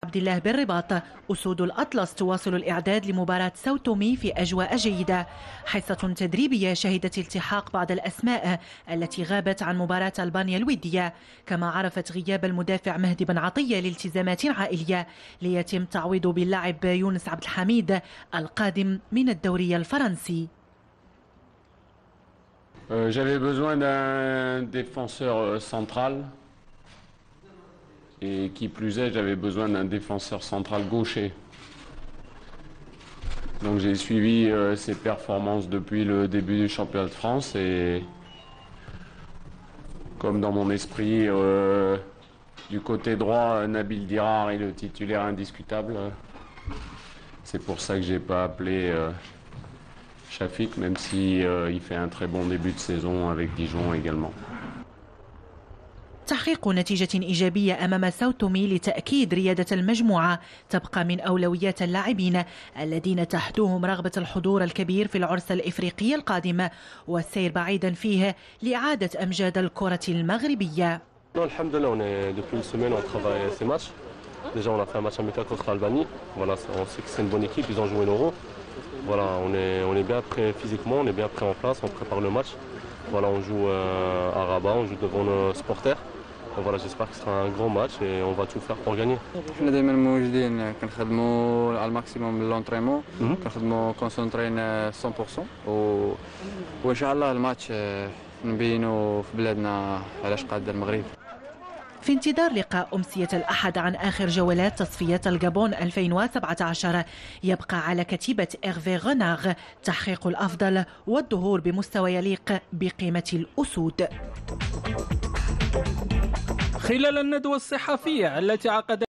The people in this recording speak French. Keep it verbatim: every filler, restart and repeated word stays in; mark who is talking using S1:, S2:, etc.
S1: عبد الله بالرباط. أسود الأطلس تواصل الإعداد لمباراة ساو تومي في أجواء جيدة. حصة تدريبية شهدت التحاق بعض الأسماء التي غابت عن مباراة ألبانيا الودية، كما عرفت غياب المدافع مهدي بن عطية لالتزامات عائلية، ليتم تعويضه باللاعب يونس عبد الحميد القادم من الدوري الفرنسي.
S2: Euh, J'avais besoin d'un défenseur central et qui plus est, j'avais besoin d'un défenseur central gaucher. Donc j'ai suivi euh, ses performances depuis le début du championnat de France et comme dans mon esprit, euh, du côté droit, Nabil Dirar est le titulaire indiscutable. C'est pour ça que j'ai pas appelé euh, Shafik, même si euh, il fait un très bon début de saison avec Dijon également.
S1: تحقيق نتيجة إيجابية أمام ساو تومي لتأكيد ريادة المجموعة تبقى من أولويات اللاعبين الذين تحدوهم رغبة الحضور الكبير في العرس الإفريقي القادم والسير بعيدا فيه لإعادة أمجاد الكرة المغربية.
S3: الحمد لله on est depuis une semaine on travaille ces matchs. Déjà on a fait un match amical contre l'Albanie. Voilà, on sait que c'est une bonne équipe, ils ont joué l'Euro. Voilà, on est on est bien prêt physiquement, on est bien prêt en place, on prépare le match. Voilà, on joue à Rabat, on joue devant nos supporters. Voilà, j'espère que ce sera un grand match et on va tout faire pour gagner.
S4: احنا دائما موجودين كنخدموا على الماكسيموم من لونطريمون، كنخدموا كونسونطرين مية بالمية و وان شاء الله الماتش نبينوا في بلادنا علاش قاد المغرب.
S1: في انتظار لقاء أمسية الأحد عن آخر جولات تصفيات الجابون ألفين وسبعة عشر، يبقى على كتيبة إيرفي غوناغ تحقيق الأفضل والظهور بمستوى يليق بقيمة الأسود.
S5: خلال الندوة الصحفية التي عقد